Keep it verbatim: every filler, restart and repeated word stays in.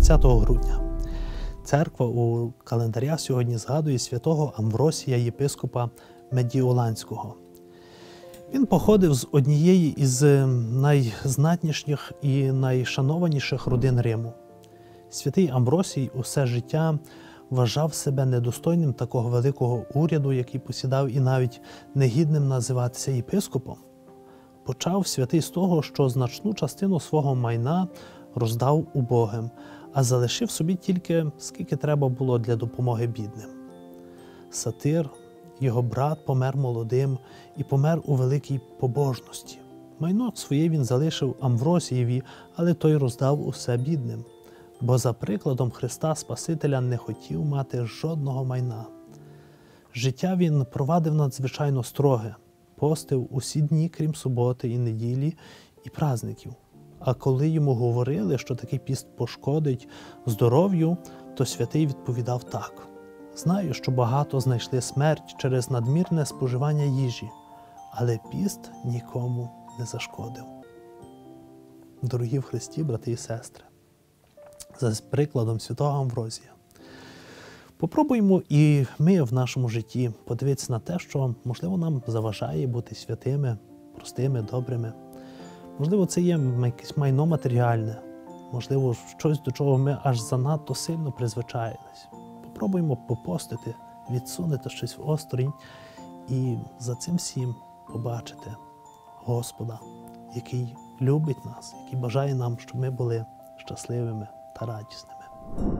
двадцятого грудня. Церква у календаря сьогодні згадує святого Амвросія, єпископа Медіоланського. Він походив з однієї із найзнатніших і найшанованіших родин Риму. Святий Амвросій усе життя вважав себе недостойним такого великого уряду, який посідав, і навіть негідним називатися єпископом. Почав святий з того, що значну частину свого майна роздав убогим, а залишив собі тільки, скільки треба було для допомоги бідним. Сатир, його брат, помер молодим і помер у великій побожності. Майно своє він залишив Амвросієві, але той роздав усе бідним, бо за прикладом Христа Спасителя не хотів мати жодного майна. Життя він провадив надзвичайно строге, постив усі дні, крім суботи і неділі, і праздників. А коли йому говорили, що такий піст пошкодить здоров'ю, то святий відповідав так: «Знаю, що багато знайшли смерть через надмірне споживання їжі, але піст нікому не зашкодив». Дорогі в Христі, брати і сестри, за прикладом святого Амвросія, попробуємо і ми в нашому житті подивитися на те, що, можливо, нам заважає бути святими, простими, добрими. Можливо, це є якесь майно матеріальне, можливо, щось, до чого ми аж занадто сильно призвичаїлись. Попробуємо попостити, відсунути щось в осторонь і за цим всім побачити Господа, який любить нас, який бажає нам, щоб ми були щасливими та радісними.